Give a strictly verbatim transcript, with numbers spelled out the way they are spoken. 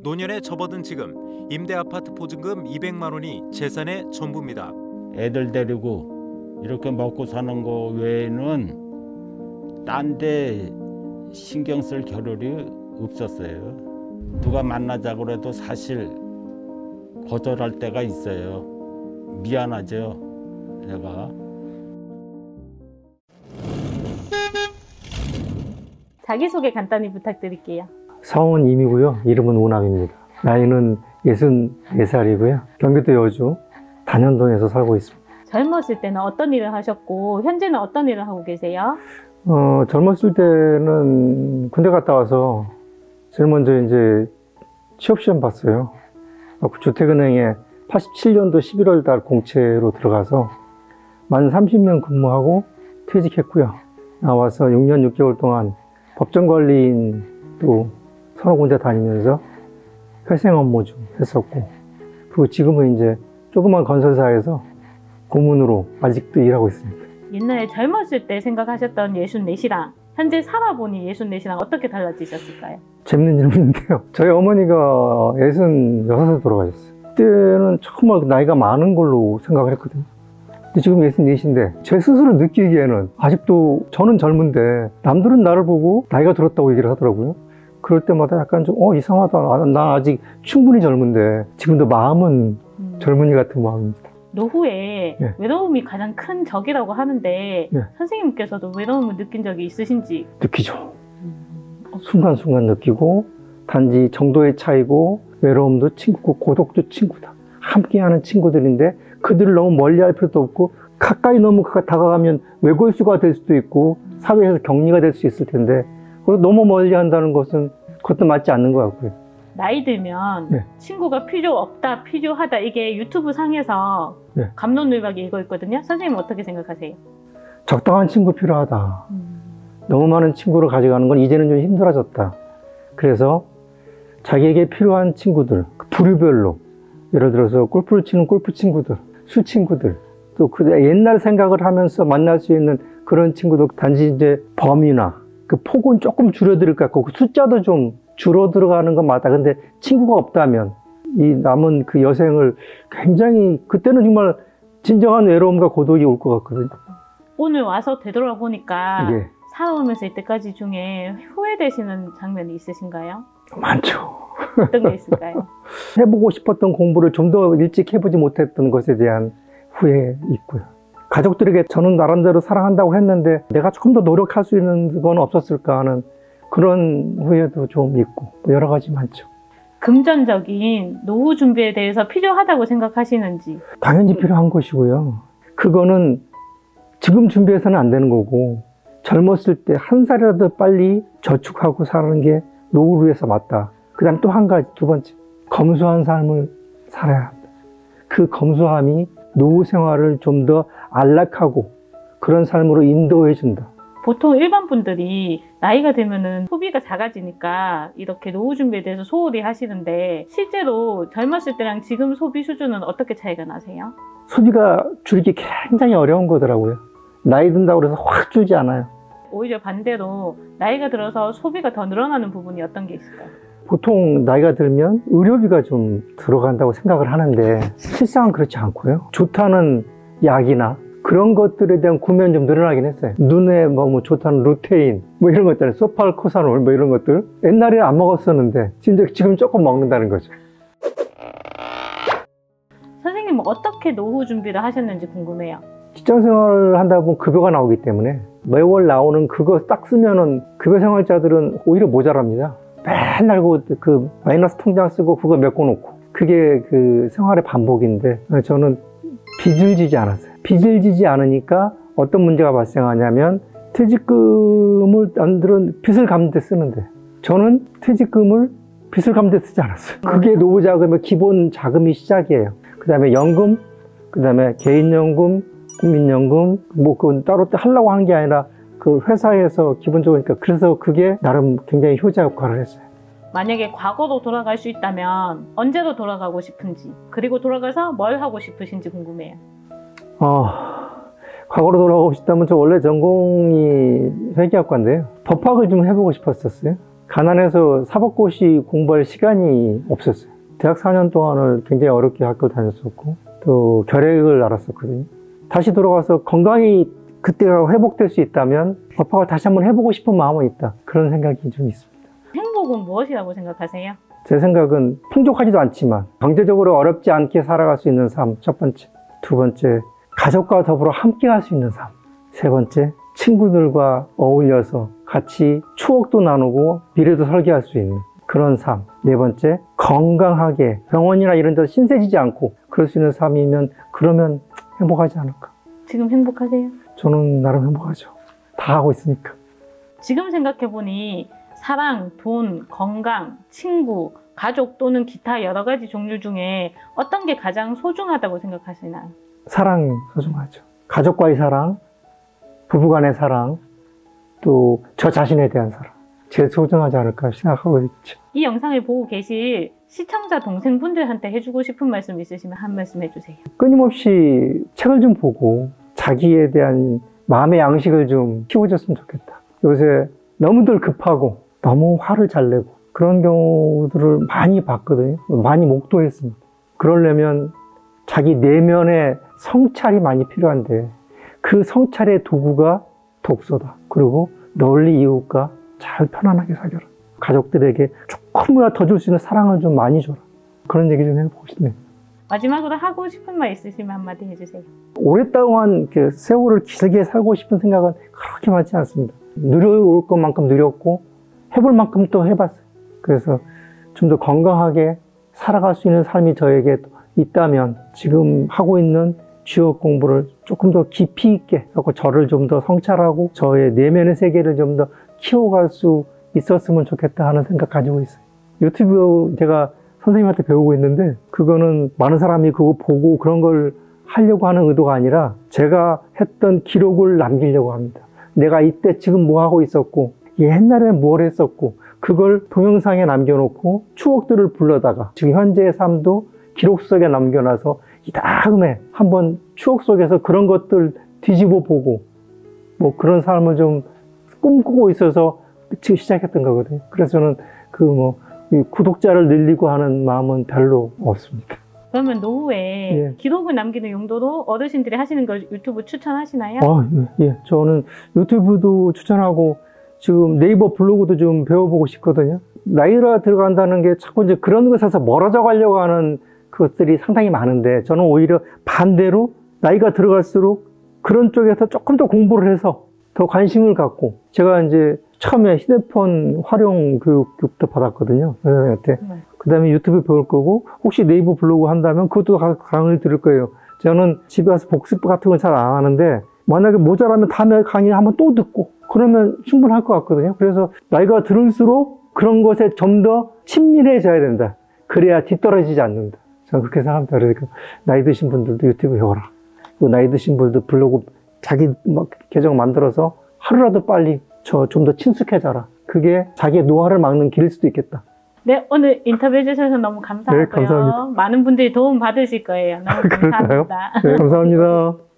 노년에 접어든 지금 임대아파트 보증금 이백만 원이 재산의 전부입니다. 애들 데리고 이렇게 먹고 사는 거 외에는 딴 데 신경 쓸 겨를이 없었어요. 누가 만나자고 해도 사실 거절할 때가 있어요. 미안하죠, 내가. 자기소개 간단히 부탁드릴게요. 성은 임이고요. 이름은 오남입니다. 나이는 예순네 살이고요. 경기도 여주 단연동에서 살고 있습니다. 젊었을 때는 어떤 일을 하셨고 현재는 어떤 일을 하고 계세요? 어, 젊었을 때는 군대 갔다 와서 제일 먼저 이제 취업시험 봤어요. 주택은행에 팔십칠 년도 십일월 달 공채로 들어가서 만 삼십 년 근무하고 퇴직했고요. 나와서 육 년 육 개월 동안 법정관리인도 서너 군데 다니면서 회생 업무 좀 했었고, 그리고 지금은 이제 조그만 건설사에서 고문으로 아직도 일하고 있습니다. 옛날에 젊었을 때 생각하셨던 예순넷이랑 현재 살아보니 예순넷이랑 어떻게 달라지셨을까요? 재밌는 질문인데요. 저희 어머니가 예순여섯에 돌아가셨어요. 그때는 정말 나이가 많은 걸로 생각을 했거든요. 근데 지금 예순넷인데 제 스스로 느끼기에는 아직도 저는 젊은데 남들은 나를 보고 나이가 들었다고 얘기를 하더라고요. 그럴 때마다 약간 좀 어 이상하다. 난 아직 충분히 젊은데 지금도 마음은 음. 젊은이 같은 마음입니다. 노후에 네. 외로움이 가장 큰 적이라고 하는데 네. 선생님께서도 외로움을 느낀 적이 있으신지? 느끼죠. 음. 순간순간 느끼고 단지 정도의 차이고 외로움도 친구고 고독도 친구다. 함께하는 친구들인데 그들을 너무 멀리할 필요도 없고 가까이 너무 다가가면 외골수가 될 수도 있고 사회에서 격리가 될 수 있을 텐데 그리고 너무 멀리한다는 것은 그것도 맞지 않는 것 같고요. 나이 들면 네. 친구가 필요 없다, 필요하다 이게 유튜브 상에서 네. 갑론을박이 이거 있거든요. 선생님은 어떻게 생각하세요? 적당한 친구 필요하다. 음. 너무 많은 친구를 가져가는 건 이제는 좀 힘들어졌다. 그래서 자기에게 필요한 친구들, 부류별로 예를 들어서 골프를 치는 골프 친구들, 술 친구들, 또 그 옛날 생각을 하면서 만날 수 있는 그런 친구들, 단지 이제 범위나 그 폭은 조금 줄어들 것 같고 그 숫자도 좀 줄어들어가는 건 맞다. 근데 친구가 없다면 이 남은 그 여생을 굉장히 그때는 정말 진정한 외로움과 고독이 올 것 같거든요. 오늘 와서 되돌아보니까 예. 살아오면서 이때까지 중에 후회되시는 장면이 있으신가요? 많죠. 어떤 게 있을까요? 해보고 싶었던 공부를 좀 더 일찍 해보지 못했던 것에 대한 후회 있고요. 가족들에게 저는 나름대로 사랑한다고 했는데 내가 조금 더 노력할 수 있는 건 없었을까 하는 그런 후회도 좀 있고 여러 가지 많죠. 금전적인 노후 준비에 대해서 필요하다고 생각하시는지? 당연히 필요한 것이고요. 그거는 지금 준비해서는 안 되는 거고 젊었을 때 한 살이라도 빨리 저축하고 사는 게 노후를 위해서 맞다. 그 다음 또 한 가지, 두 번째, 검소한 삶을 살아야 한다. 그 검소함이 노후 생활을 좀 더 안락하고 그런 삶으로 인도해 준다. 보통 일반 분들이 나이가 들면은 소비가 작아지니까 이렇게 노후 준비에 대해서 소홀히 하시는데 실제로 젊었을 때랑 지금 소비 수준은 어떻게 차이가 나세요? 소비가 줄기 굉장히 어려운 거더라고요. 나이 든다고 해서 확 줄지 않아요. 오히려 반대로 나이가 들어서 소비가 더 늘어나는 부분이 어떤 게 있을까요? 보통 나이가 들면 의료비가 좀 들어간다고 생각을 하는데 실상은 그렇지 않고요. 좋다는 약이나 그런 것들에 대한 구매는 좀 늘어나긴 했어요. 눈에 뭐, 뭐 좋다는 루테인 뭐 이런 것들, 소팔코사놀 뭐 이런 것들 옛날에는 안 먹었었는데 지금, 지금 조금 먹는다는 거죠. 선생님은 어떻게 노후 준비를 하셨는지 궁금해요. 직장 생활을 한다 보면 급여가 나오기 때문에 매월 나오는 그거 딱 쓰면은 급여 생활자들은 오히려 모자랍니다. 맨날 그, 그 마이너스 통장 쓰고 그거 메꿔놓고 그게 그 생활의 반복인데 저는 빚을 지지 않았어요. 빚을 지지 않으니까 어떤 문제가 발생하냐면 퇴직금을 남들은 빚을 갚는 데 쓰는데 저는 퇴직금을 빚을 갚는 데 쓰지 않았어요. 그게 노후 자금의 기본 자금이 시작이에요. 그 다음에 연금, 그 다음에 개인연금, 국민연금, 뭐 그건 따로 하려고 하는 게 아니라 그 회사에서 기본적으로 그래서 그게 나름 굉장히 효자 역할을 했어요. 만약에 과거로 돌아갈 수 있다면 언제로 돌아가고 싶은지 그리고 돌아가서 뭘 하고 싶으신지 궁금해요. 어, 과거로 돌아가고 싶다면 저 원래 전공이 회계학과인데요. 법학을 좀 해보고 싶었었어요. 가난해서 사법고시 공부할 시간이 없었어요. 대학 사 년 동안을 굉장히 어렵게 학교 다녔었고 또 결핵을 앓았었거든요. 다시 돌아가서 건강이 그때가 회복될 수 있다면 법학을 다시 한번 해보고 싶은 마음은 있다. 그런 생각이 좀 있습니다. 행복은 무엇이라고 생각하세요? 제 생각은 풍족하지도 않지만 경제적으로 어렵지 않게 살아갈 수 있는 삶, 첫 번째. 두 번째, 가족과 더불어 함께 할 수 있는 삶. 세 번째, 친구들과 어울려서 같이 추억도 나누고 미래도 설계할 수 있는 그런 삶. 네 번째, 건강하게 병원이나 이런 데서 신세지지 않고 그럴 수 있는 삶이면 그러면 행복하지 않을까. 지금 행복하세요? 저는 나름 행복하죠. 다 하고 있으니까. 지금 생각해보니 사랑, 돈, 건강, 친구, 가족 또는 기타 여러 가지 종류 중에 어떤 게 가장 소중하다고 생각하시나요? 사랑이 소중하죠. 가족과의 사랑, 부부간의 사랑, 또 저 자신에 대한 사랑. 제일 소중하지 않을까 생각하고 있죠. 이 영상을 보고 계실 시청자 동생분들한테 해주고 싶은 말씀 있으시면 한 말씀 해주세요. 끊임없이 책을 좀 보고 자기에 대한 마음의 양식을 좀 키워줬으면 좋겠다. 요새 너무들 급하고 너무 화를 잘 내고 그런 경우들을 많이 봤거든요. 많이 목도했습니다. 그러려면 자기 내면의 성찰이 많이 필요한데 그 성찰의 도구가 독서다. 그리고 널리 이웃과 잘 편안하게 사겨라. 가족들에게 조금이라도 더 줄 수 있는 사랑을 좀 많이 줘라. 그런 얘기 좀 해보고 싶네요. 마지막으로 하고 싶은 말 있으시면 한마디 해주세요. 오랫동안 세월을 길게 살고 싶은 생각은 그렇게 많지 않습니다. 누려올 것만큼 누렸고 해볼 만큼 또 해봤어요. 그래서 좀 더 건강하게 살아갈 수 있는 삶이 저에게 있다면 지금 하고 있는 취업 공부를 조금 더 깊이 있게 하고 저를 좀 더 성찰하고 저의 내면의 세계를 좀 더 키워갈 수 있었으면 좋겠다 하는 생각 가지고 있어요. 유튜브 제가 선생님한테 배우고 있는데 그거는 많은 사람이 그거 보고 그런 걸 하려고 하는 의도가 아니라 제가 했던 기록을 남기려고 합니다. 내가 이때 지금 뭐 하고 있었고 옛날에는 뭘 했었고 그걸 동영상에 남겨놓고 추억들을 불러다가 지금 현재의 삶도 기록 속에 남겨놔서 이 다음에 한번 추억 속에서 그런 것들 뒤집어 보고 뭐 그런 삶을 좀 꿈꾸고 있어서 지금 시작했던 거거든요. 그래서 저는 그 뭐 구독자를 늘리고 하는 마음은 별로 없습니다. 그러면 노후에 예. 기록을 남기는 용도로 어르신들이 하시는 걸 유튜브 추천하시나요? 아, 예, 예. 저는 유튜브도 추천하고 지금 네이버 블로그도 좀 배워보고 싶거든요. 나이가 들어간다는 게 자꾸 이제 그런 것에서 멀어져 가려고 하는 것들이 상당히 많은데 저는 오히려 반대로 나이가 들어갈수록 그런 쪽에서 조금 더 공부를 해서 더 관심을 갖고 제가 이제 처음에 휴대폰 활용 교육도 받았거든요. 선생님한테. 네. 그 다음에 유튜브 배울 거고 혹시 네이버 블로그 한다면 그것도 강의를 들을 거예요. 저는 집에 와서 복습 같은 건 잘 안 하는데 만약에 모자라면 다음에 강의 한번 또 듣고 그러면 충분할 것 같거든요. 그래서 나이가 들을수록 그런 것에 좀 더 친밀해져야 된다. 그래야 뒤떨어지지 않는다. 저는 그렇게 생각합니다. 그러니까 나이 드신 분들도 유튜브 배워라. 또 나이 드신 분들도 블로그 자기 막 계정 만들어서 하루라도 빨리 저 좀 더 친숙해져라. 그게 자기의 노화를 막는 길일 수도 있겠다. 네, 오늘 인터뷰 해주셔서 너무 감사하고요. 네, 감사합니다. 많은 분들이 도움 받으실 거예요. 너무 감사합니다. 네, 감사합니다.